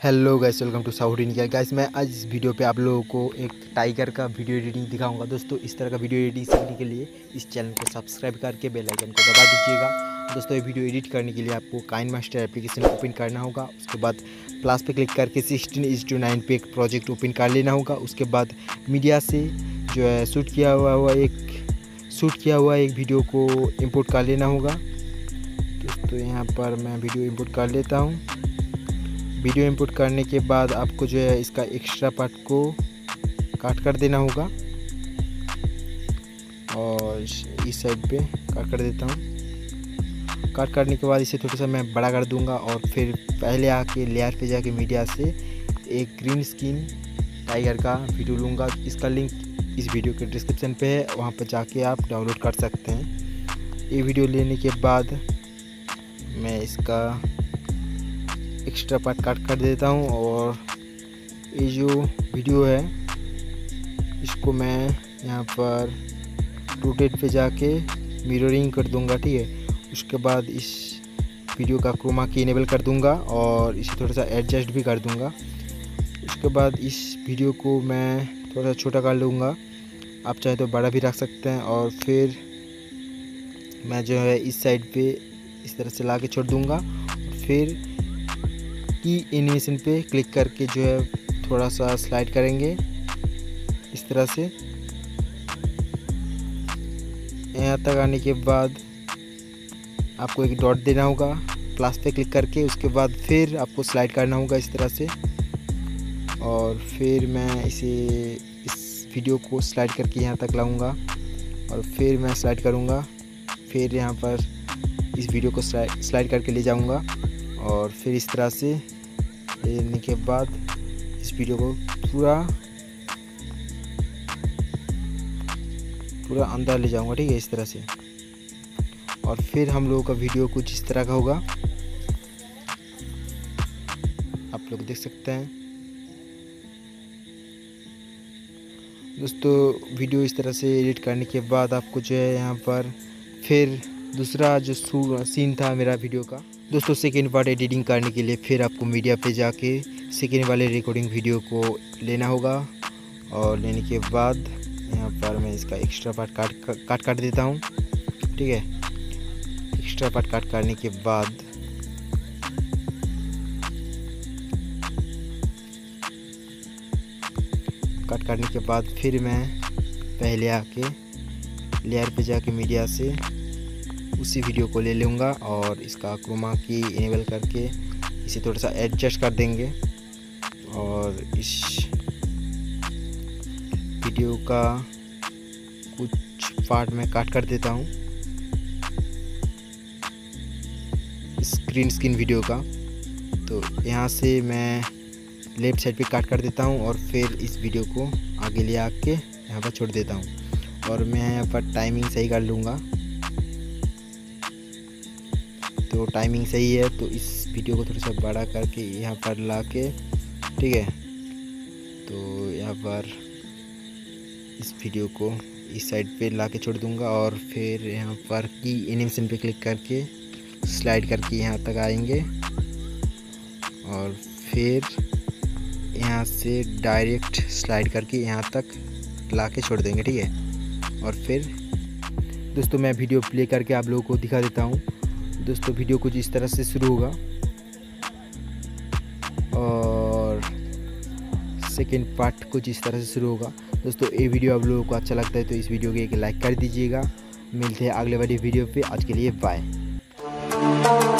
Hello guys, welcome to South India. Guys मैं आज इस वीडियो पे आप लोगों को एक टाइगर का वीडियो एडिटिंग दिखाऊंगा। दोस्तों इस तरह का वीडियो एडिटिंग सीखने के लिए इस चैनल को सब्सक्राइब करके बेल आइकन को दबा दीजिएगा। दोस्तों ये वीडियो एडिट करने के लिए आपको काइनमास्टर एप्लीकेशन ओपन करना होगा। उसके बाद प्लस पे क्लिक करके 16:9 पे एक प्रोजेक्ट ओपन कर लेना होगा। उसके बाद मीडिया से जो है शूट किया हुआ एक वीडियो को इम्पोर्ट कर लेना होगा। दोस्तों यहाँ पर मैं वीडियो इम्पोर्ट कर लेता हूँ। वीडियो इंपोर्ट करने के बाद आपको जो है इसका एक्स्ट्रा पार्ट को काट कर देना होगा और इस साइड पे काट कर देता हूँ। काट करने के बाद इसे थोड़ा सा मैं बड़ा कर दूंगा और फिर पहले आके लेयर पे जाके मीडिया से एक ग्रीन स्किन टाइगर का वीडियो लूँगा। इसका लिंक इस वीडियो के डिस्क्रिप्शन पे है, वहाँ पर जाके आप डाउनलोड कर सकते हैं। ये वीडियो लेने के बाद मैं इसका एक्स्ट्रा पार्ट काट कर देता हूँ और ये जो वीडियो है इसको मैं यहाँ पर रोटेट पे जाके मिररिंग कर दूँगा, ठीक है। उसके बाद इस वीडियो का क्रोमा की इनेबल कर दूँगा और इसे थोड़ा सा एडजस्ट भी कर दूँगा। उसके बाद इस वीडियो को मैं थोड़ा सा छोटा कर लूँगा, आप चाहे तो बड़ा भी रख सकते हैं। और फिर मैं जो है इस साइड पे इस तरह से ला के छोड़ दूँगा। फिर की एनिमेशन पे क्लिक करके जो है थोड़ा सा स्लाइड करेंगे इस तरह से। यहाँ तक आने के बाद आपको एक डॉट देना होगा प्लस पे क्लिक करके। उसके बाद फिर आपको स्लाइड करना होगा इस तरह से और फिर मैं इस वीडियो को स्लाइड करके यहाँ तक लाऊंगा और फिर मैं स्लाइड करूँगा। फिर यहाँ पर इस वीडियो को स्लाइड करके ले जाऊँगा और फिर इस तरह से लेने के बाद इस वीडियो को पूरा अंदर ले जाऊंगा, ठीक है, इस तरह से। और फिर हम लोगों का वीडियो कुछ इस तरह का होगा, आप लोग देख सकते हैं। दोस्तों वीडियो इस तरह से एडिट करने के बाद आपको जो है यहाँ पर फिर दूसरा जो सीन था मेरा वीडियो का, दोस्तों सेकेंड पार्ट एडिटिंग करने के लिए फिर आपको मीडिया पे जाके सेकेंड वाले रिकॉर्डिंग वीडियो को लेना होगा और लेने के बाद यहाँ पर मैं इसका एक्स्ट्रा पार्ट काट देता हूँ, ठीक है। एक्स्ट्रा पार्ट काट करने के बाद फिर मैं पहले आके लेयर पे जाके मीडिया से उसी वीडियो को ले लूँगा और इसका क्रोमा की इनेबल करके इसे थोड़ा सा एडजस्ट कर देंगे और इस वीडियो का कुछ पार्ट में काट कर देता हूँ इस ग्रीन स्क्रीन वीडियो का। तो यहाँ से मैं लेफ़्ट साइड पे काट कर देता हूँ और फिर इस वीडियो को आगे ले आके यहाँ पर छोड़ देता हूँ और मैं यहाँ पर टाइमिंग सही कर लूँगा। तो टाइमिंग सही है तो इस वीडियो को थोड़ा सा बड़ा करके यहाँ पर ला के, ठीक है। तो यहाँ पर इस वीडियो को इस साइड पे ला के छोड़ दूँगा और फिर यहाँ पर की एनिमेशन पे क्लिक करके स्लाइड करके यहाँ तक आएंगे और फिर यहाँ से डायरेक्ट स्लाइड करके यहाँ तक ला के छोड़ देंगे, ठीक है। और फिर दोस्तों मैं वीडियो प्ले करके आप लोगों को दिखा देता हूँ। दोस्तों वीडियो कुछ इस तरह से शुरू होगा और सेकेंड पार्ट कुछ इस तरह से शुरू होगा। दोस्तों ये वीडियो आप लोगों को अच्छा लगता है तो इस वीडियो को एक लाइक कर दीजिएगा। मिलते हैं अगले वाली वीडियो पे। आज के लिए बाय।